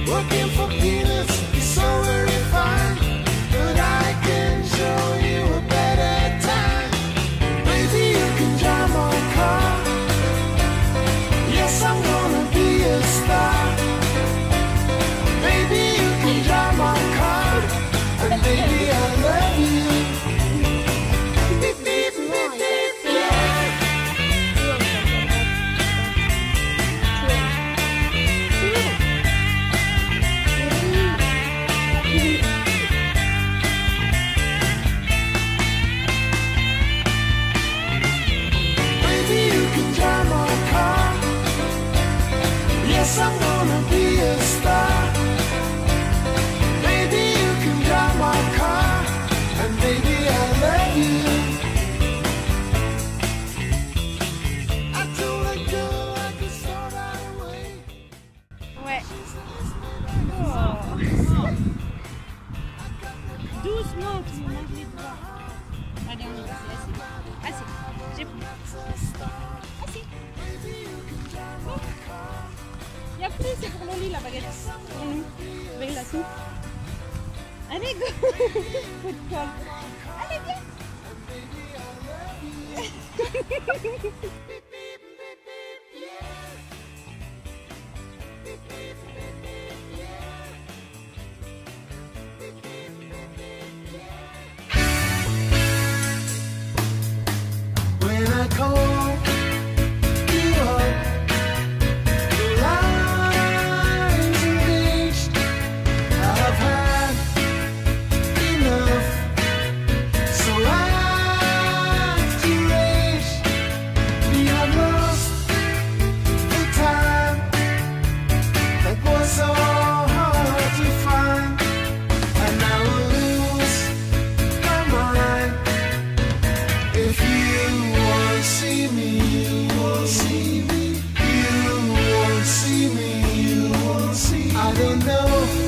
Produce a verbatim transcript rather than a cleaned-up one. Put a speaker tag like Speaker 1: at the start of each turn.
Speaker 1: Working for peanuts is so very fine, but I can show you a better time. Maybe you can drive my car. Yes, I'm gonna be a star. Maybe you can drive my car, and baby I love you. Beep, beep, beep, beep, yeah. Maybe you can drive my car. Yes, I'm gonna be a star. Maybe you can drive my car, and baby I love you. I told a girl I could start right away.
Speaker 2: Ouais. Oh. Doucement, tu me manges les doigts. Allez, on y va, c'est assez. Assez, j'ai pris. Assez. Oh. Il y a plus, c'est pour Loli la baguette. Pour nous, avec la soupe. Allez, go. Coup de poil. Allez, viens.
Speaker 1: When I call you up, the lines engaged. I've had enough, so I've erased. We have lost the time that was so hard to find, and I will lose my mind if you won't see me. You won't see me. You won't see me. You won't see me. I don't know.